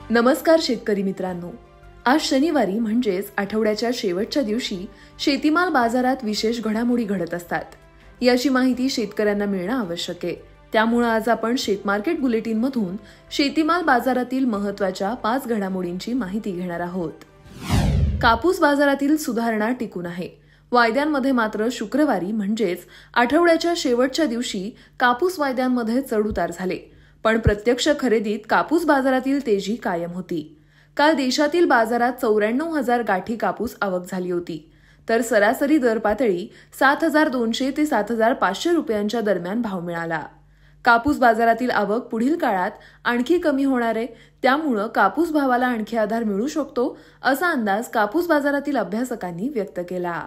नमस्कार शेतकरी मित्रांनो, आज शनिवारी म्हणजेच आठवड्याच्या शेवटच्या दिवशी शेतीमाल बाजारात विशेष घडामोडी घडत असतात. याची माहिती शेतकऱ्यांना मिळणं आवश्यक आहे. त्यामुळे आज आपण शेत मार्केट बुलेटिन मधून शेतीमाल बाजारातील महत्त्वाच्या 5 घडामोडींची माहिती घेणार आहोत. कापूस बाजारातील सुधारणा टिकून आहे. वायद्यांमध्ये मात्र शुक्रवारी म्हणजेच आठवड्याच्या शेवटच्या दिवशी कापूस वायद्यांमध्ये चढउतार झाले. पण प्रत्यक्ष खरेदीत कापूस बाजारातील तेजी कायम होती. काल देशातील बाजारात 94,000 गाठी कापूस आवक झाली होती, तर सरासरी दर पातळी 7,200 ते 7,500 रुपयांच्या दरम्यान भाव मिळाला. कापूस बाजारातील आवक पुढील काळात आणखी कमी होणार आहे, त्यामुळे कापूस भावाला आणखी आधार मिळू शकतो, असा अंदाज कापूस बाजारातील अभ्यासकांनी व्यक्त केला.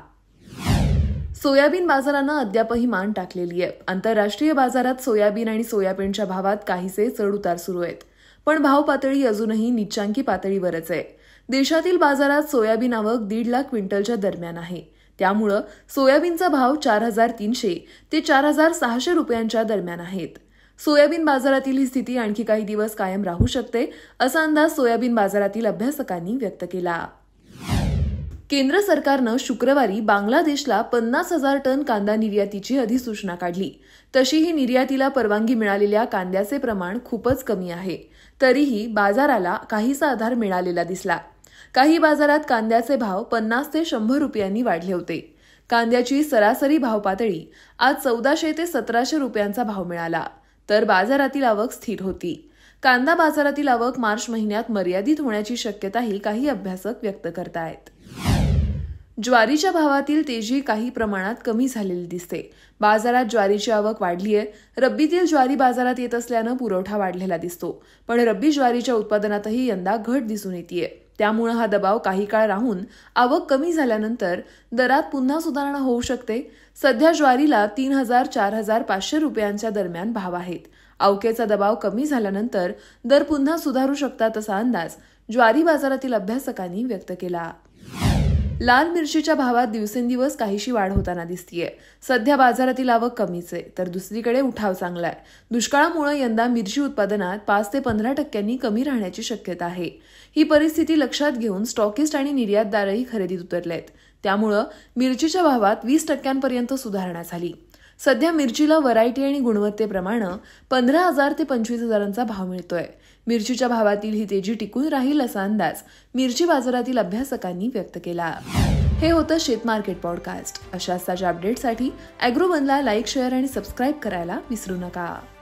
सोयाबीन बाजारानं अद्यापही मान टाकलेली आहे. आंतरराष्ट्रीय बाजारात सोयाबीन आणि सोयाबीनच्या भावात काहीसे चढउतार सुरू आहेत, पण भाव पातळी अजूनही निच्चांकी पातळीवरच आहे. देशातील बाजारात सोयाबीन आवक 1.5 लाख क्विंटलच्या दरम्यान आहे. त्यामुळं सोयाबीनचा भाव 4,300 ते 4,600 रुपयांच्या दरम्यान आहेत. सोयाबीन बाजारातील ही स्थिती आणखी काही दिवस कायम राहू शकते, असा अंदाज सोयाबीन बाजारातील अभ्यासकांनी व्यक्त केला. केंद्र सरकारनं शुक्रवारी बांगलादेशला 50,000 टन कांदा निर्यातीची अधिसूचना काढली. तशीही निर्यातीला परवानगी मिळालेल्या कांद्याचे प्रमाण खूपच कमी आहे. तरीही बाजाराला काहीसा आधार मिळालेला दिसला. काही बाजारात कांद्याचे भाव 50 ते 100 रुपयांनी वाढले होते. कांद्याची सरासरी भाव पातळी आज 1400 ते 1700 रुपयांचा भाव मिळाला, तर बाजारातील आवक स्थिर होती. कांदा बाजारातील आवक मार्च महिन्यात मर्यादित होण्याची शक्यताही काही अभ्यासक व्यक्त करतायत. ज्वारीच्या भावातील तेजी काही प्रमाणात कमी झालेली दिसते. बाजारात ज्वारीची आवक वाढली आहे. रब्बीतील ज्वारी बाजारात येत असल्यानं पुरवठा वाढलेला दिसतो, पण रब्बी ज्वारीच्या उत्पादनातही यंदा घट दिसून येतेय. त्यामुळे हा दबाव काही काळ राहून आवक कमी झाल्यानंतर दरात पुन्हा सुधारणा होऊ शकते. सध्या ज्वारीला 3,000-4,500 रुपयांच्या दरम्यान भाव आहेत. अवकेचा दबाव कमी झाल्यानंतर दर पुन्हा सुधारू शकतात, असा अंदाज ज्वारी बाजारातील अभ्यासकांनी व्यक्त केला. लाल मिरचीच्या भावात दिवसेंदिवस काहीशी वाढ होताना दिसतीये. सध्या बाजारातील आवक कमीच आहे, तर दुसरीकडे उठाव चांगला आहे. दुष्काळामुळे यंदा मिरची उत्पादनात 5 ते 15% कमी राहण्याची शक्यता आहे. ही परिस्थिती लक्षात घेऊन स्टॉकिस्ट आणि निर्यातदारही खरेदीत उतरलेत. त्यामुळे मिरचीच्या भावात 20% सुधारणा झाली. सध्या मिरचीला व्हरायटी आणि गुणवत्तेप्रमाणे 15,000 ते 25,000चा भाव मिळतोय. मिरचीच्या भावातील ही तेजी टिकून राहील, असा अंदाज मिरची बाजारातील अभ्यासकांनी व्यक्त केला. हे होतं शेत मार्केट पॉडकास्ट. अशाच ताज्या अपडेटसाठी ॲग्रोवनला लाईक, शेअर आणि सबस्क्राईब करायला विसरू नका.